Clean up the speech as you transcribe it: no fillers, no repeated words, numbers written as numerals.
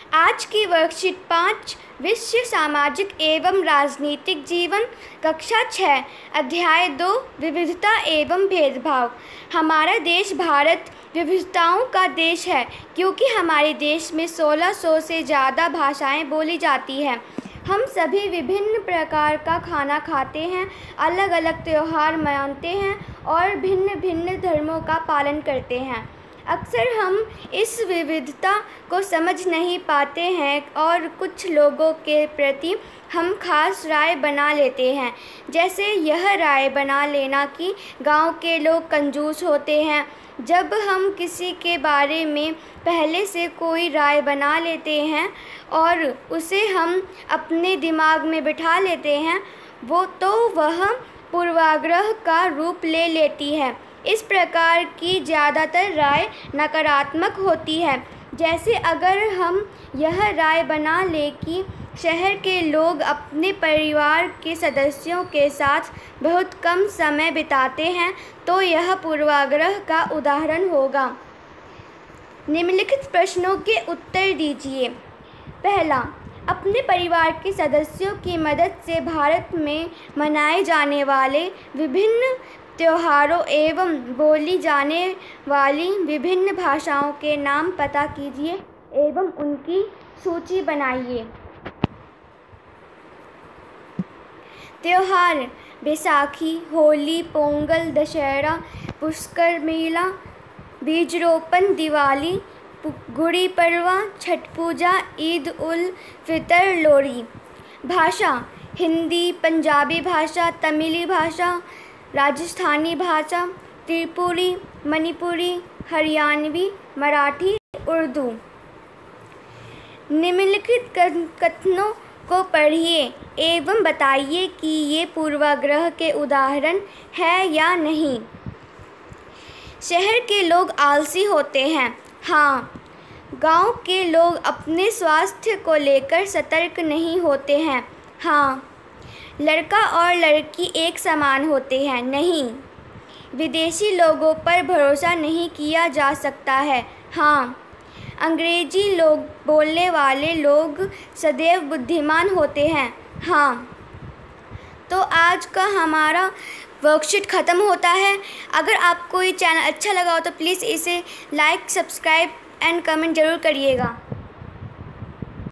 आज की वर्कशीट 5 विश्व सामाजिक एवं राजनीतिक जीवन कक्षा 6 अध्याय 2 विविधता एवं भेदभाव। हमारा देश भारत विविधताओं का देश है क्योंकि हमारे देश में 1600 से ज़्यादा भाषाएं बोली जाती हैं। हम सभी विभिन्न प्रकार का खाना खाते हैं, अलग अलग त्यौहार मनाते हैं और भिन्न भिन्न धर्मों का पालन करते हैं। अक्सर हम इस विविधता को समझ नहीं पाते हैं और कुछ लोगों के प्रति हम खास राय बना लेते हैं। जैसे यह राय बना लेना कि गांव के लोग कंजूस होते हैं। जब हम किसी के बारे में पहले से कोई राय बना लेते हैं और उसे हम अपने दिमाग में बिठा लेते हैं वह पूर्वाग्रह का रूप ले लेती है। इस प्रकार की ज़्यादातर राय नकारात्मक होती है। जैसे अगर हम यह राय बना लें कि शहर के लोग अपने परिवार के सदस्यों के साथ बहुत कम समय बिताते हैं तो यह पूर्वाग्रह का उदाहरण होगा। निम्नलिखित प्रश्नों के उत्तर दीजिए। पहला, अपने परिवार के सदस्यों की मदद से भारत में मनाए जाने वाले विभिन्न त्योहारों एवं बोली जाने वाली विभिन्न भाषाओं के नाम पता कीजिए एवं उनकी सूची बनाइए। त्योहार: बैसाखी, होली, पोंगल, दशहरा, पुष्कर मेला, बीजरोपण, दिवाली, गुड़ी पड़वा, छठ पूजा, ईद उल फितर, लोहड़ी। भाषा: हिंदी, पंजाबी भाषा, तमिली भाषा, राजस्थानी भाषा, त्रिपुरी, मणिपुरी, हरियाणवी, मराठी, उर्दू। निम्नलिखित कथनों को पढ़िए एवं बताइए कि ये पूर्वाग्रह के उदाहरण है या नहीं। शहर के लोग आलसी होते हैं। हाँ। गांव के लोग अपने स्वास्थ्य को लेकर सतर्क नहीं होते हैं। हाँ। लड़का और लड़की एक समान होते हैं। नहीं। विदेशी लोगों पर भरोसा नहीं किया जा सकता है। हाँ। अंग्रेजी लोग बोलने वाले लोग सदैव बुद्धिमान होते हैं। हाँ। तो आज का हमारा वर्कशीट ख़त्म होता है। अगर आपको ये चैनल अच्छा लगा हो तो प्लीज़ इसे लाइक, सब्सक्राइब एंड कमेंट ज़रूर करिएगा।